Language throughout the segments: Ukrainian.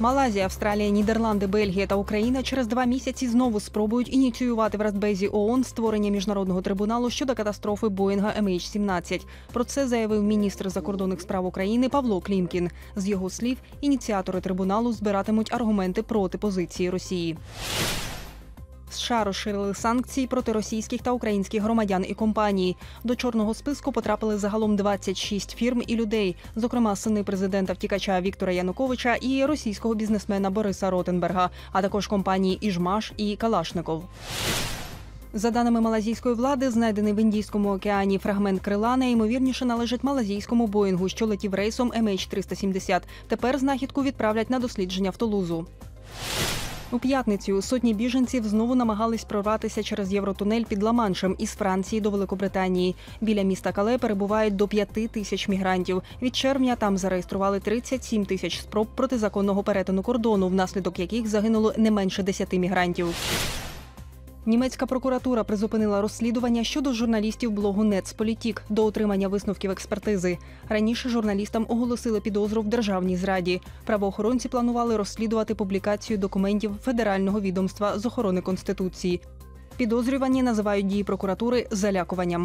Малайзія, Австралія, Нідерланди, Бельгія та Україна через 2 місяці знову спробують ініціювати в Радбезі ООН створення міжнародного трибуналу щодо катастрофи Боїнга MH17. Про це заявив міністр закордонних справ України Павло Клімкін. З його слів, ініціатори трибуналу збиратимуть аргументи проти позиції Росії. США розширили санкції проти російських та українських громадян і компаній. До чорного списку потрапили загалом 26 фірм і людей, зокрема сини президента-втікача Віктора Януковича і російського бізнесмена Бориса Ротенберга, а також компанії «Іжмаш» і «Калашников». За даними малазійської влади, знайдений в Індійському океані фрагмент крила найімовірніше належить малазійському Боїнгу, що летів рейсом MH370. Тепер знахідку відправлять на дослідження в Тулузу. У п'ятницю сотні біженців знову намагались прорватися через євротунель під Ла-Маншем із Франції до Великобританії. Біля міста Кале перебувають до 5 тисяч мігрантів. Від червня там зареєстрували 37 тисяч спроб протизаконного перетину кордону, внаслідок яких загинуло не менше 10 мігрантів. Німецька прокуратура призупинила розслідування щодо журналістів блогу «Нецполітік» до отримання висновків експертизи. Раніше журналістам оголосили підозру в державній зраді. Правоохоронці планували розслідувати публікацію документів Федерального відомства з охорони Конституції. Підозрювані називають дії прокуратури залякуванням.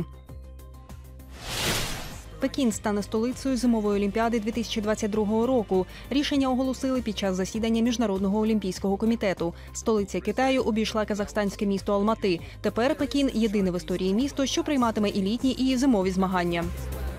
Пекін стане столицею зимової олімпіади 2022 року. Рішення оголосили під час засідання Міжнародного олімпійського комітету. Столиця Китаю обійшла казахстанське місто Алмати. Тепер Пекін – єдине в історії місто, що прийматиме і літні, і зимові змагання.